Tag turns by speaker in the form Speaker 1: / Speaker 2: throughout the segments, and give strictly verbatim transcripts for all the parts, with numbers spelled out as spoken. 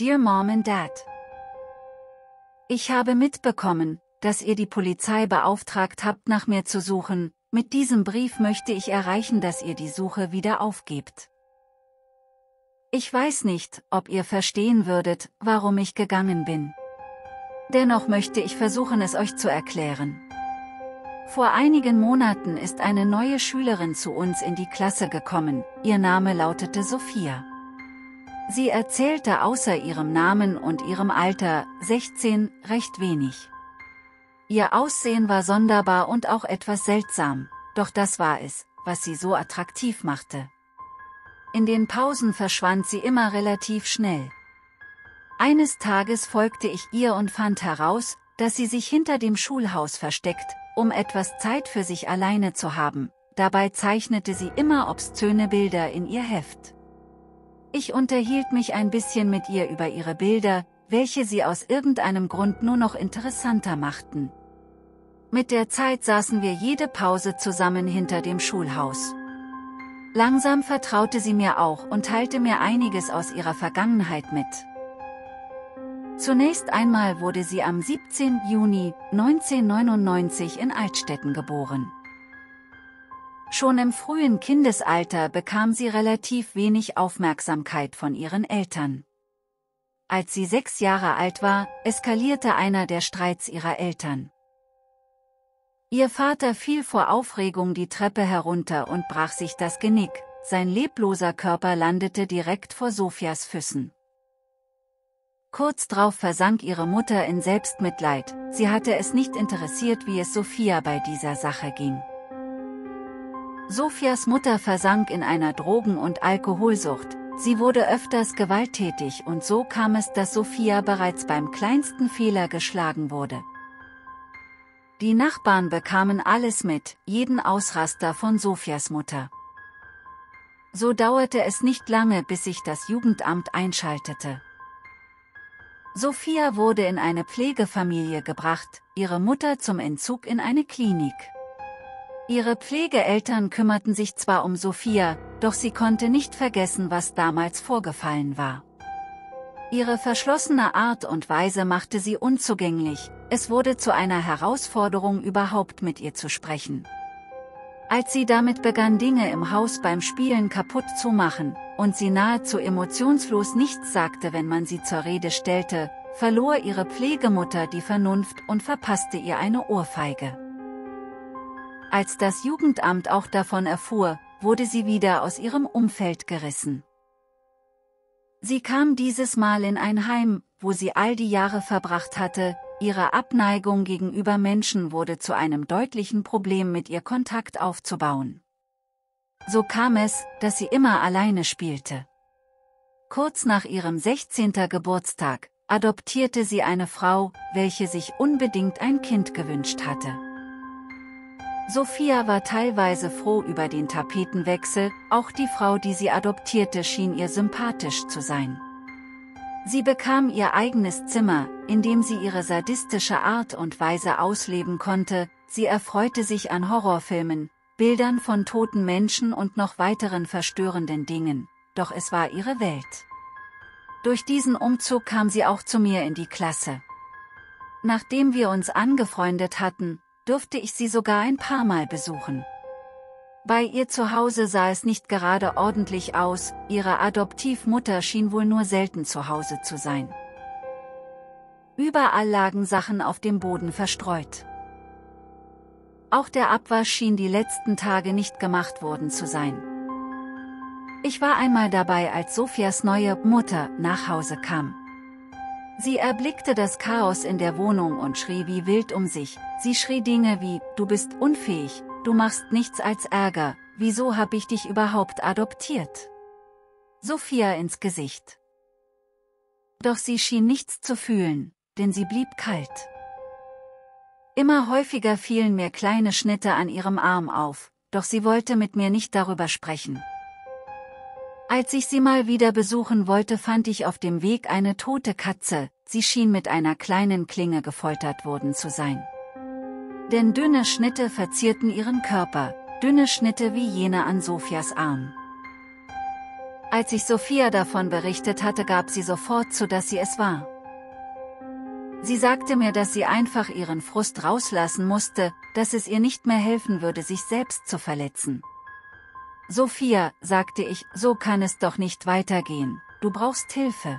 Speaker 1: Dear Mom and Dad. Ich habe mitbekommen, dass ihr die Polizei beauftragt habt, nach mir zu suchen. Mit diesem Brief möchte ich erreichen, dass ihr die Suche wieder aufgebt. Ich weiß nicht, ob ihr verstehen würdet, warum ich gegangen bin. Dennoch möchte ich versuchen, es euch zu erklären. Vor einigen Monaten ist eine neue Schülerin zu uns in die Klasse gekommen, ihr Name lautete Sophia. Sie erzählte außer ihrem Namen und ihrem Alter, sechzehn, recht wenig. Ihr Aussehen war sonderbar und auch etwas seltsam, doch das war es, was sie so attraktiv machte. In den Pausen verschwand sie immer relativ schnell. Eines Tages folgte ich ihr und fand heraus, dass sie sich hinter dem Schulhaus versteckt, um etwas Zeit für sich alleine zu haben. Dabei zeichnete sie immer obszöne Bilder in ihr Heft. Ich unterhielt mich ein bisschen mit ihr über ihre Bilder, welche sie aus irgendeinem Grund nur noch interessanter machten. Mit der Zeit saßen wir jede Pause zusammen hinter dem Schulhaus. Langsam vertraute sie mir auch und teilte mir einiges aus ihrer Vergangenheit mit. Zunächst einmal wurde sie am siebzehnten Juni neunzehnhundertneunundneunzig in Altstetten geboren. Schon im frühen Kindesalter bekam sie relativ wenig Aufmerksamkeit von ihren Eltern. Als sie sechs Jahre alt war, eskalierte einer der Streits ihrer Eltern. Ihr Vater fiel vor Aufregung die Treppe herunter und brach sich das Genick, sein lebloser Körper landete direkt vor Sophias Füßen. Kurz drauf versank ihre Mutter in Selbstmitleid, sie hatte es nicht interessiert, wie es Sophia bei dieser Sache ging. Sophias Mutter versank in einer Drogen- und Alkoholsucht, sie wurde öfters gewalttätig und so kam es, dass Sophia bereits beim kleinsten Fehler geschlagen wurde. Die Nachbarn bekamen alles mit, jeden Ausraster von Sophias Mutter. So dauerte es nicht lange, bis sich das Jugendamt einschaltete. Sophia wurde in eine Pflegefamilie gebracht, ihre Mutter zum Entzug in eine Klinik. Ihre Pflegeeltern kümmerten sich zwar um Sophia, doch sie konnte nicht vergessen, was damals vorgefallen war. Ihre verschlossene Art und Weise machte sie unzugänglich, es wurde zu einer Herausforderung, überhaupt mit ihr zu sprechen. Als sie damit begann, Dinge im Haus beim Spielen kaputt zu machen, und sie nahezu emotionslos nichts sagte, wenn man sie zur Rede stellte, verlor ihre Pflegemutter die Vernunft und verpasste ihr eine Ohrfeige. Als das Jugendamt auch davon erfuhr, wurde sie wieder aus ihrem Umfeld gerissen. Sie kam dieses Mal in ein Heim, wo sie all die Jahre verbracht hatte, ihre Abneigung gegenüber Menschen wurde zu einem deutlichen Problem, mit ihr Kontakt aufzubauen. So kam es, dass sie immer alleine spielte. Kurz nach ihrem sechzehnten Geburtstag adoptierte sie eine Frau, welche sich unbedingt ein Kind gewünscht hatte. Sophia war teilweise froh über den Tapetenwechsel, auch die Frau, die sie adoptierte, schien ihr sympathisch zu sein. Sie bekam ihr eigenes Zimmer, in dem sie ihre sadistische Art und Weise ausleben konnte, sie erfreute sich an Horrorfilmen, Bildern von toten Menschen und noch weiteren verstörenden Dingen, doch es war ihre Welt. Durch diesen Umzug kam sie auch zu mir in die Klasse. Nachdem wir uns angefreundet hatten, durfte ich sie sogar ein paar Mal besuchen. Bei ihr zu Hause sah es nicht gerade ordentlich aus, ihre Adoptivmutter schien wohl nur selten zu Hause zu sein. Überall lagen Sachen auf dem Boden verstreut. Auch der Abwasch schien die letzten Tage nicht gemacht worden zu sein. Ich war einmal dabei, als Sophias neue Mutter nach Hause kam. Sie erblickte das Chaos in der Wohnung und schrie wie wild um sich. Sie schrie Dinge wie, du bist unfähig, du machst nichts als Ärger, wieso hab ich dich überhaupt adoptiert? Sophia ins Gesicht. Doch sie schien nichts zu fühlen, denn sie blieb kalt. Immer häufiger fielen mir kleine Schnitte an ihrem Arm auf, doch sie wollte mit mir nicht darüber sprechen. Als ich sie mal wieder besuchen wollte, fand ich auf dem Weg eine tote Katze, sie schien mit einer kleinen Klinge gefoltert worden zu sein. Denn dünne Schnitte verzierten ihren Körper, dünne Schnitte wie jene an Sophias Arm. Als ich Sophia davon berichtet hatte, gab sie sofort zu, dass sie es war. Sie sagte mir, dass sie einfach ihren Frust rauslassen musste, dass es ihr nicht mehr helfen würde, sich selbst zu verletzen. Sophia, sagte ich, so kann es doch nicht weitergehen, du brauchst Hilfe.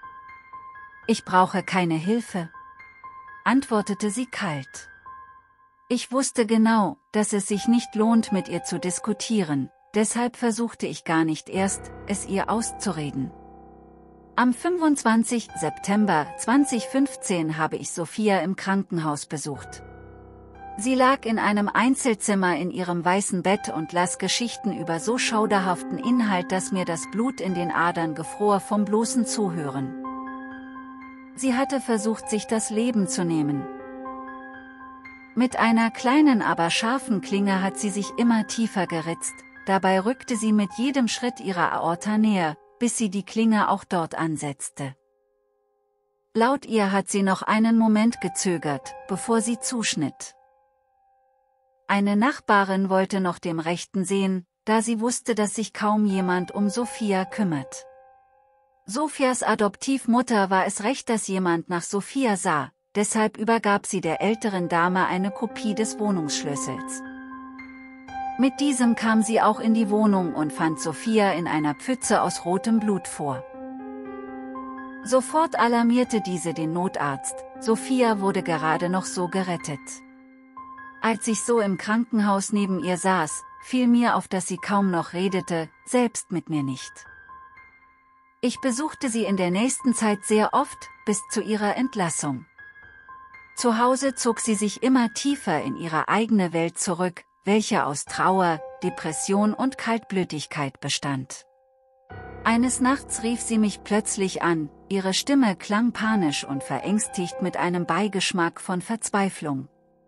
Speaker 1: Ich brauche keine Hilfe, antwortete sie kalt. Ich wusste genau, dass es sich nicht lohnt, mit ihr zu diskutieren, deshalb versuchte ich gar nicht erst, es ihr auszureden. Am fünfundzwanzigsten September zweitausendfünfzehn habe ich Sophia im Krankenhaus besucht. Sie lag in einem Einzelzimmer in ihrem weißen Bett und las Geschichten über so schauderhaften Inhalt, dass mir das Blut in den Adern gefror vom bloßen Zuhören. Sie hatte versucht, sich das Leben zu nehmen. Mit einer kleinen, aber scharfen Klinge hat sie sich immer tiefer geritzt, dabei rückte sie mit jedem Schritt ihrer Aorta näher, bis sie die Klinge auch dort ansetzte. Laut ihr hat sie noch einen Moment gezögert, bevor sie zuschnitt. Eine Nachbarin wollte noch dem Rechten sehen, da sie wusste, dass sich kaum jemand um Sophia kümmert. Sophias Adoptivmutter war es recht, dass jemand nach Sophia sah, deshalb übergab sie der älteren Dame eine Kopie des Wohnungsschlüssels. Mit diesem kam sie auch in die Wohnung und fand Sophia in einer Pfütze aus rotem Blut vor. Sofort alarmierte diese den Notarzt, Sophia wurde gerade noch so gerettet. Als ich so im Krankenhaus neben ihr saß, fiel mir auf, dass sie kaum noch redete, selbst mit mir nicht. Ich besuchte sie in der nächsten Zeit sehr oft, bis zu ihrer Entlassung. Zu Hause zog sie sich immer tiefer in ihre eigene Welt zurück, welche aus Trauer, Depression und Kaltblütigkeit bestand. Eines Nachts rief sie mich plötzlich an, ihre Stimme klang panisch und verängstigt mit einem Beigeschmack von Verzweiflung.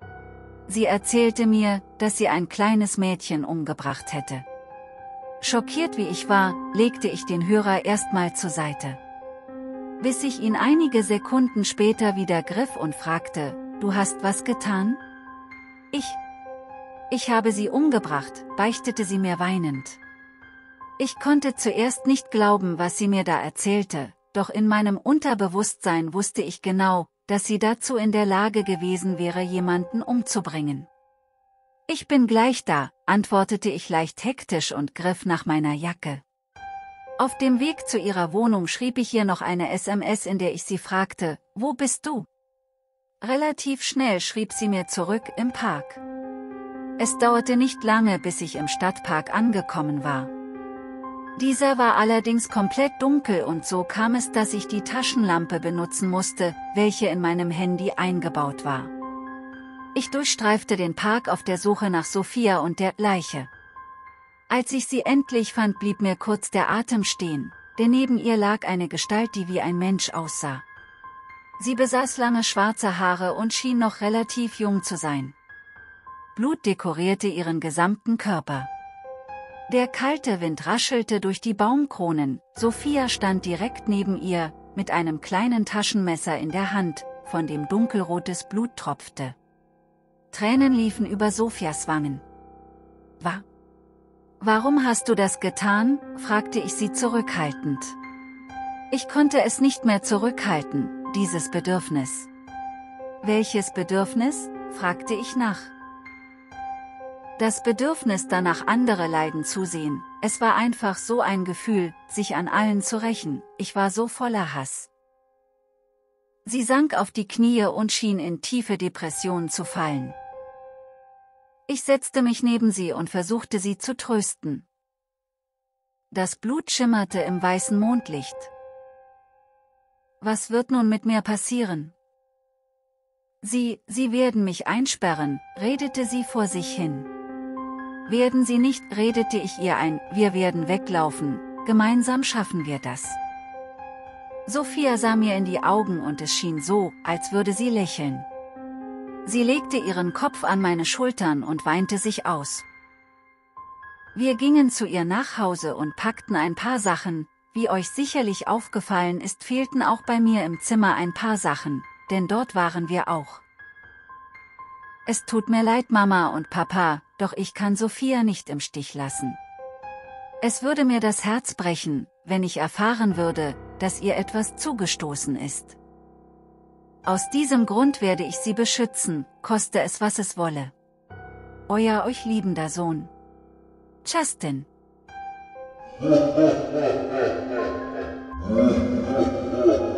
Speaker 1: Sie erzählte mir, dass sie ein kleines Mädchen umgebracht hätte. Schockiert wie ich war, legte ich den Hörer erstmal zur Seite. Bis ich ihn einige Sekunden später wieder griff und fragte, du hast was getan? Ich. Ich habe sie umgebracht, beichtete sie mir weinend. Ich konnte zuerst nicht glauben, was sie mir da erzählte, doch in meinem Unterbewusstsein wusste ich genau, dass sie dazu in der Lage gewesen wäre, jemanden umzubringen. Ich bin gleich da, antwortete ich leicht hektisch und griff nach meiner Jacke. Auf dem Weg zu ihrer Wohnung schrieb ich ihr noch eine S M S, in der ich sie fragte, wo bist du? Relativ schnell schrieb sie mir zurück, im Park. Es dauerte nicht lange, bis ich im Stadtpark angekommen war. Dieser war allerdings komplett dunkel und so kam es, dass ich die Taschenlampe benutzen musste, welche in meinem Handy eingebaut war. Ich durchstreifte den Park auf der Suche nach Sophia und der Leiche. Als ich sie endlich fand, blieb mir kurz der Atem stehen, denn neben ihr lag eine Gestalt, die wie ein Mensch aussah. Sie besaß lange schwarze Haare und schien noch relativ jung zu sein. Blut dekorierte ihren gesamten Körper. Der kalte Wind raschelte durch die Baumkronen, Sophia stand direkt neben ihr, mit einem kleinen Taschenmesser in der Hand, von dem dunkelrotes Blut tropfte. Tränen liefen über Sophias Wangen. Wa? Warum hast du das getan? Fragte ich sie zurückhaltend. Ich konnte es nicht mehr zurückhalten, dieses Bedürfnis. Welches Bedürfnis? Fragte ich nach. Das Bedürfnis danach, andere leiden zu sehen, es war einfach so ein Gefühl, sich an allen zu rächen, ich war so voller Hass. Sie sank auf die Knie und schien in tiefe Depression zu fallen. Ich setzte mich neben sie und versuchte sie zu trösten. Das Blut schimmerte im weißen Mondlicht. Was wird nun mit mir passieren? Sie, Sie werden mich einsperren, redete sie vor sich hin. Werden Sie nicht, redete ich ihr ein, wir werden weglaufen, gemeinsam schaffen wir das. Sophia sah mir in die Augen und es schien so, als würde sie lächeln. Sie legte ihren Kopf an meine Schultern und weinte sich aus. Wir gingen zu ihr nach Hause und packten ein paar Sachen, wie euch sicherlich aufgefallen ist, fehlten auch bei mir im Zimmer ein paar Sachen, denn dort waren wir auch. Es tut mir leid, Mama und Papa, doch ich kann Sophia nicht im Stich lassen. Es würde mir das Herz brechen, wenn ich erfahren würde, dass ihr etwas zugestoßen ist. Aus diesem Grund werde ich sie beschützen, koste es was es wolle. Euer euch liebender Sohn. Justin.
Speaker 2: Ha ha ha ha ha ha ha ha.